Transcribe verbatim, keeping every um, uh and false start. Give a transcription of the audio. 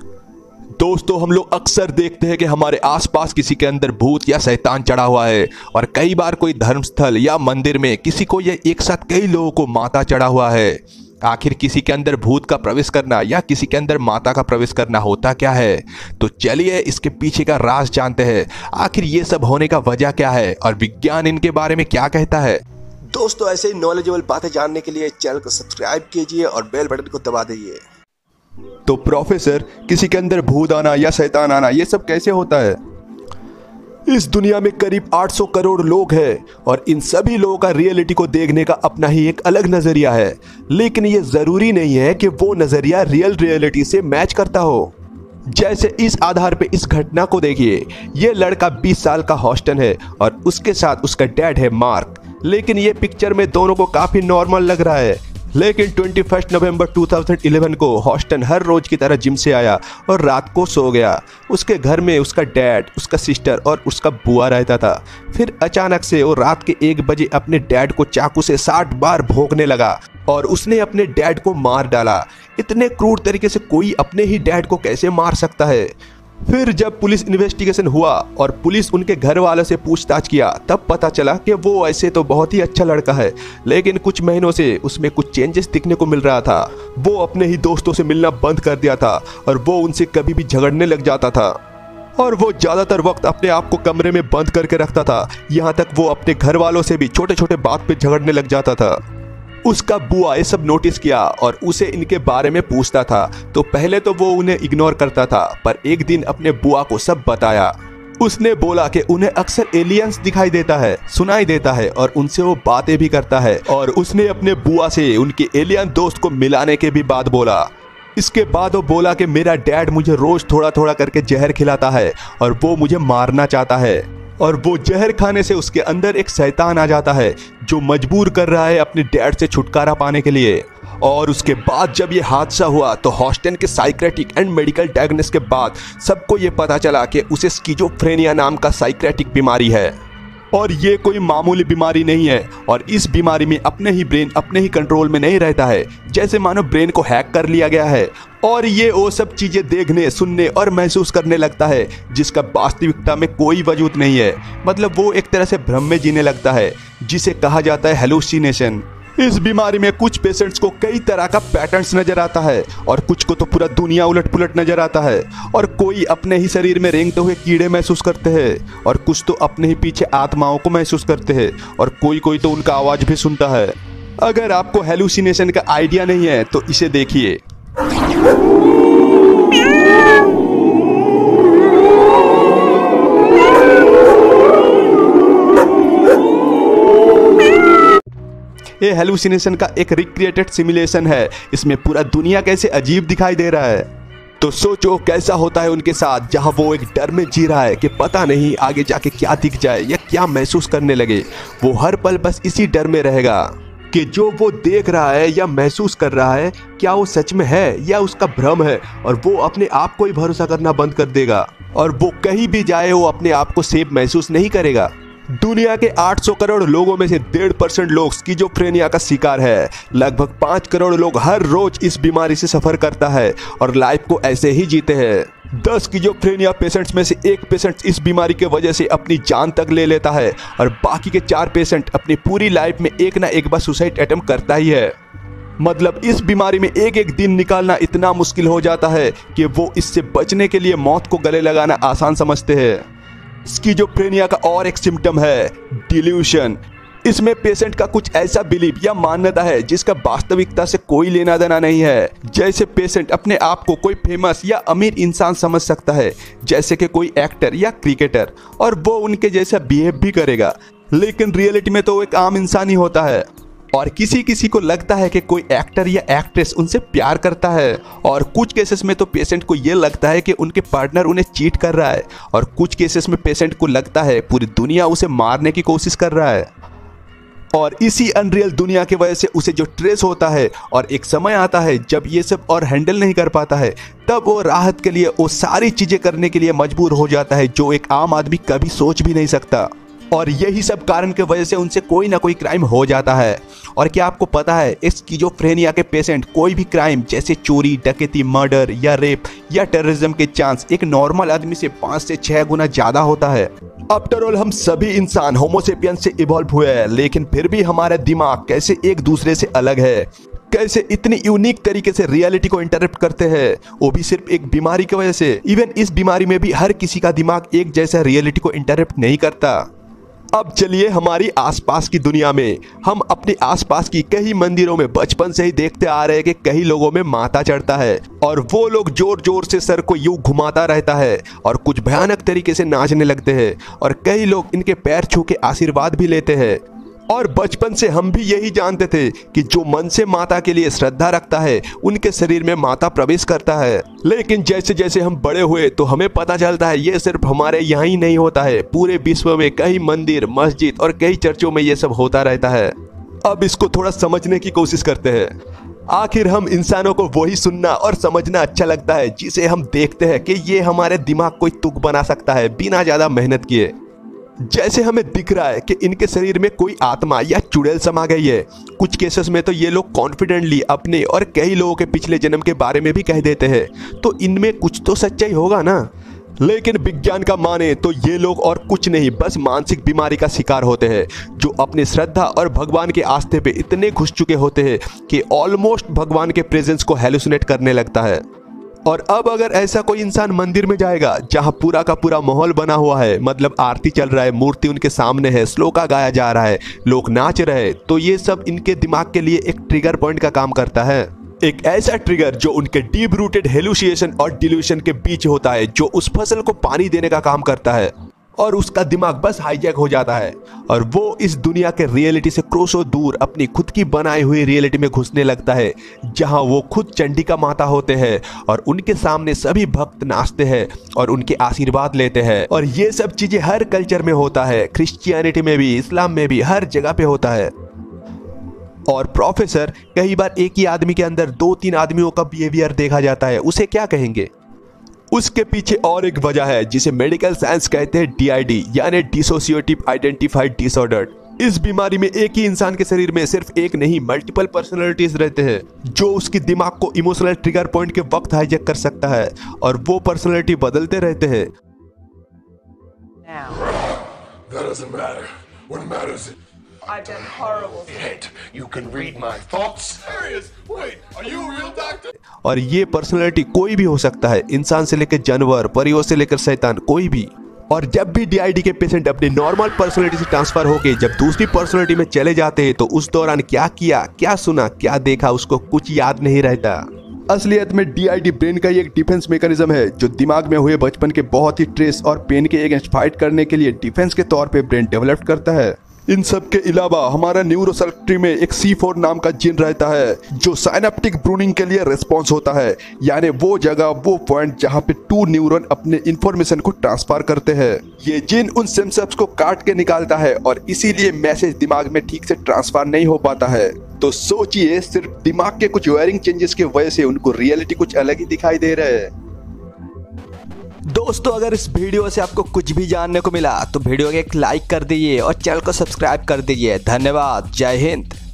दोस्तों, हम लोग अक्सर देखते हैं कि हमारे आसपास किसी के अंदर भूत या शैतान चढ़ा हुआ है और कई बार कोई धर्मस्थल या मंदिर में किसी को या एक साथ कई लोगों को माता चढ़ा हुआ है। आखिर किसी के अंदर भूत का प्रवेश करना या किसी के अंदर माता का प्रवेश करना होता क्या है? तो चलिए इसके पीछे का राज जानते हैं। आखिर ये सब होने का वजह क्या है और विज्ञान इनके बारे में क्या कहता है। दोस्तों, ऐसे ही नॉलेजेबल बातें जानने के लिए चैनल को सब्सक्राइब कीजिए और बेल बटन को दबा दीजिए। तो प्रोफेसर, किसी के अंदर भूत आना या शैतान आना ये सब कैसे होता है? इस दुनिया में करीब आठ सौ करोड़ लोग हैं और इन सभी लोगों का रियलिटी को देखने का अपना ही एक अलग नजरिया है, लेकिन ये जरूरी नहीं है कि वो नजरिया रियल रियलिटी से मैच करता हो। जैसे इस आधार पे इस घटना को देखिए। ये लड़का बीस साल का हॉस्टन है और उसके साथ उसका डैड है मार्क, लेकिन ये पिक्चर में दोनों को काफी नॉर्मल लग रहा है। लेकिन इक्कीस नवंबर दो हज़ार ग्यारह को हॉस्टन हर रोज की तरह जिम से आया और रात को सो गया। उसके घर में उसका डैड, उसका सिस्टर और उसका बुआ रहता था। फिर अचानक से वो रात के एक बजे अपने डैड को चाकू से साठ बार भोंकने लगा और उसने अपने डैड को मार डाला। इतने क्रूर तरीके से कोई अपने ही डैड को कैसे मार सकता है? फिर जब पुलिस इन्वेस्टिगेशन हुआ और पुलिस उनके घर वालों से पूछताछ किया, तब पता चला कि वो ऐसे तो बहुत ही अच्छा लड़का है, लेकिन कुछ महीनों से उसमें कुछ चेंजेस दिखने को मिल रहा था। वो अपने ही दोस्तों से मिलना बंद कर दिया था और वो उनसे कभी भी झगड़ने लग जाता था और वो ज़्यादातर वक्त अपने आप को कमरे में बंद करके रखता था। यहाँ तक वो अपने घर वालों से भी छोटे छोटे बात पे झगड़ने लग जाता था। उसका बुआ ये सब नोटिस किया और उसे इनके बारे में पूछता था। तो पहले तो वो उन्हें इग्नोर करता था, पर एक दिन अपने बुआ को सब बताया। उसने बोला कि उन्हें अक्सर एलियंस दिखाई देता है, सुनाई देता है और उनसे वो बातें भी करता है। और उसने अपने बुआ से उनके एलियन दोस्त को मिलाने के भी बात बोला। इसके बाद वो बोला कि मेरा डैड मुझे रोज थोड़ा थोड़ा करके जहर खिलाता है और वो मुझे मारना चाहता है और वो जहर खाने से उसके अंदर एक शैतान आ जाता है जो मजबूर कर रहा है अपने डैड से छुटकारा पाने के लिए। और उसके बाद जब ये हादसा हुआ तो हॉस्टन के साइक्रेटिक एंड मेडिकल डायग्नोसिस के बाद सबको ये पता चला कि उसे स्किज़ोफ्रेनिया नाम का साइक्रेटिक बीमारी है और ये कोई मामूली बीमारी नहीं है। और इस बीमारी में अपने ही ब्रेन अपने ही कंट्रोल में नहीं रहता है, जैसे मानो ब्रेन को हैक कर लिया गया है और ये वो सब चीजें देखने, सुनने और महसूस करने लगता है जिसका वास्तविकता में कोई वजूद नहीं है। मतलब वो एक तरह से भ्रम में जीने लगता है, जिसे कहा जाता है हेलुसिनेशन। इस बीमारी में कुछ पेशेंट्स को कई तरह का पैटर्न्स नजर आता है और कुछ को तो पूरा दुनिया उलट पुलट नजर आता है और कोई अपने ही शरीर में रेंगते हुए कीड़े महसूस करते हैं और कुछ तो अपने ही पीछे आत्माओं को महसूस करते हैं और कोई कोई तो उनका आवाज भी सुनता है। अगर आपको हेलुसिनेशन का आइडिया नहीं है तो इसे देखिए। ये हेलुसिनेशन का एक रिक्रिएटेड सिमुलेशन है। इसमें पूरा दुनिया कैसे अजीब दिखाई दे रहा है। तो सोचो कैसा होता है उनके साथ, जहां वो एक डर में जी रहा है कि पता नहीं आगे जाके क्या दिख जाए या क्या महसूस करने लगे। वो हर पल बस इसी डर में रहेगा कि जो वो देख रहा है या महसूस कर रहा है क्या वो सच में है या उसका भ्रम है, और वो अपने आप को ही भरोसा करना बंद कर देगा और वो कहीं भी जाए वो अपने आप को सेफ महसूस नहीं करेगा। दुनिया के आठ सौ करोड़ लोगों में से डेढ़ परसेंट लोग स्किज़ोफ्रेनिया का शिकार है। लगभग पाँच करोड़ लोग हर रोज इस बीमारी से सफर करता है और लाइफ को ऐसे ही जीते हैं। दस स्किज़ोफ्रेनिया पेशेंट्स में से एक पेशेंट इस बीमारी के वजह से अपनी जान तक ले लेता है और बाकी के चार पेशेंट अपनी पूरी लाइफ में एक ना एक बार सुसाइड अटेम्प्ट करता ही है। मतलब इस बीमारी में एक एक दिन निकालना इतना मुश्किल हो जाता है कि वो इससे बचने के लिए मौत को गले लगाना आसान समझते हैं। स्किज़ोफ्रेनिया का और एक सिम्टम है डिल्यूशन। इसमें पेशेंट का कुछ ऐसा बिलीफ या मान्यता है जिसका वास्तविकता से कोई लेना देना नहीं है। जैसे पेशेंट अपने आप को कोई फेमस या अमीर इंसान समझ सकता है, जैसे कि कोई एक्टर या क्रिकेटर, और वो उनके जैसा बिहेव भी करेगा, लेकिन रियलिटी में तो वो एक आम इंसान ही होता है। और किसी किसी को लगता है कि कोई एक्टर या एक्ट्रेस उनसे प्यार करता है और कुछ केसेस में तो पेशेंट को ये लगता है कि उनके पार्टनर उन्हें चीट कर रहा है और कुछ केसेस में पेशेंट को लगता है पूरी दुनिया उसे मारने की कोशिश कर रहा है। और इसी अनरियल दुनिया की वजह से उसे जो ट्रेस होता है और एक समय आता है जब ये सब और हैंडल नहीं कर पाता है, तब वो राहत के लिए वो सारी चीज़ें करने के लिए मजबूर हो जाता है जो एक आम आदमी कभी सोच भी नहीं सकता। और यही सब कारण के वजह से उनसे कोई ना कोई क्राइम हो जाता है। और क्या आपको पता है, इस स्किज़ोफ्रेनिया के पेशेंट कोई भी क्राइम जैसे चोरी, डकैती, मर्डर या रेप या टेररिज्म के चांस एक नॉर्मल आदमी से पाँच से छह गुना ज्यादा होता है। आफ्टर ऑल हम सभी इंसान होमोसेपियंस से इवॉल्व हुए हैं, लेकिन फिर भी हमारा दिमाग कैसे एक दूसरे से अलग है, कैसे इतनी यूनिक तरीके से रियलिटी को इंटरप्ट करते हैं, वो भी सिर्फ एक बीमारी की वजह से। इवन इस बीमारी में भी हर किसी का दिमाग एक जैसा रियलिटी को इंटरप्ट नहीं करता। अब चलिए हमारी आसपास की दुनिया में, हम अपने आसपास की कई मंदिरों में बचपन से ही देखते आ रहे हैं कि कई लोगों में माता चढ़ता है और वो लोग जोर जोर से सर को यूं घुमाता रहता है और कुछ भयानक तरीके से नाचने लगते हैं और कई लोग इनके पैर छू के आशीर्वाद भी लेते हैं। और बचपन से हम भी यही जानते थे कि जो मन से माता के लिए श्रद्धा रखता है उनके शरीर में माता प्रवेश करता है। लेकिन जैसे जैसे हम बड़े हुए तो हमें पता चलता है ये सिर्फ हमारे यहाँ ही नहीं होता है, पूरे विश्व में कई मंदिर, मस्जिद और कई चर्चों में ये सब होता रहता है। अब इसको थोड़ा समझने की कोशिश करते हैं। आखिर हम इंसानों को वही सुनना और समझना अच्छा लगता है जिसे हम देखते हैं कि ये हमारे दिमाग को तुक बना सकता है बिना ज्यादा मेहनत किए। जैसे हमें दिख रहा है कि इनके शरीर में कोई आत्मा या चुड़ैल समा गई है। कुछ केसेस में तो ये लोग कॉन्फिडेंटली अपने और कई लोगों के पिछले जन्म के बारे में भी कह देते हैं, तो इनमें कुछ तो सच्चाई होगा ना। लेकिन विज्ञान का माने तो ये लोग और कुछ नहीं, बस मानसिक बीमारी का शिकार होते हैं, जो अपनी श्रद्धा और भगवान के आस्थे पे इतने घुस चुके होते हैं कि ऑलमोस्ट भगवान के प्रेजेंस को हेलुसिनेट करने लगता है। और अब अगर ऐसा कोई इंसान मंदिर में जाएगा जहां पूरा का पूरा माहौल बना हुआ है, मतलब आरती चल रहा है, मूर्ति उनके सामने है, श्लोका गाया जा रहा है, लोग नाच रहे हैं, तो ये सब इनके दिमाग के लिए एक ट्रिगर पॉइंट का काम करता है। एक ऐसा ट्रिगर जो उनके डीप रूटेड हेलुसिनेशन और डिल्यूशन के बीच होता है, जो उस फसल को पानी देने का काम करता है और उसका दिमाग बस हाईजैक हो जाता है और वो इस दुनिया के रियलिटी से क्रोसों दूर अपनी खुद की बनाई हुई रियलिटी में घुसने लगता है, जहां वो खुद चंडिका माता होते हैं और उनके सामने सभी भक्त नाचते हैं और उनके आशीर्वाद लेते हैं। और ये सब चीजें हर कल्चर में होता है, क्रिश्चियनिटी में भी, इस्लाम में भी, हर जगह पे होता है। और प्रोफेसर, कई बार एक ही आदमी के अंदर दो तीन आदमियों का बिहेवियर देखा जाता है, उसे क्या कहेंगे? उसके पीछे और एक वजह है जिसे मेडिकल साइंस कहते हैं डी आई डी, यानी डिसोसिएटिव आइडेंटिफाइड डिसऑर्डर। इस बीमारी में एक ही इंसान के शरीर में सिर्फ एक नहीं, मल्टीपल पर्सनालिटीज रहते हैं, जो उसकी दिमाग को इमोशनल ट्रिगर पॉइंट के वक्त हाईजैक कर सकता है और वो पर्सनालिटी बदलते रहते हैं। That doesn't matter. What matters is I've done horrible things. you can read my thoughts. Serious? Wait, are you a real doctor? और ये पर्सनालिटी कोई भी हो सकता है, इंसान से लेकर जानवर, परियों से लेकर शैतान, कोई भी। और जब भी डी आई डी के पेशेंट अपनी नॉर्मल पर्सनालिटी से ट्रांसफर होके जब दूसरी पर्सनालिटी में चले जाते हैं तो उस दौरान क्या किया, क्या सुना, क्या देखा, उसको कुछ याद नहीं रहता। असलियत में डी आई डी ब्रेन का एक डिफेंस मैकेनिज्म है जो दिमाग में हुए बचपन के बहुत ही स्ट्रेस और पेन के अगेंस्ट फाइट करने के लिए डिफेंस के तौर पे ब्रेन डेवलप करता है। इन सब के अलावा हमारा न्यूरोसर्किटरी में एक सी फोर नाम का जीन रहता है जो साइनेप्टिक प्रूनिंग के लिए रिस्पॉन्स होता है, यानी वो जगह, वो पॉइंट जहाँ पे टू न्यूरॉन अपने इंफॉर्मेशन को ट्रांसफर करते हैं। ये जीन उन सिम्पटम्स को काट के निकालता है और इसीलिए मैसेज दिमाग में ठीक से ट्रांसफर नहीं हो पाता है। तो सोचिए, सिर्फ दिमाग के कुछ वायरिंग चेंजेस की वजह से उनको रियलिटी कुछ अलग ही दिखाई दे रहा है। दोस्तों, अगर इस वीडियो से आपको कुछ भी जानने को मिला तो वीडियो को एक लाइक कर दीजिए और चैनल को सब्सक्राइब कर दीजिए। धन्यवाद। जय हिंद।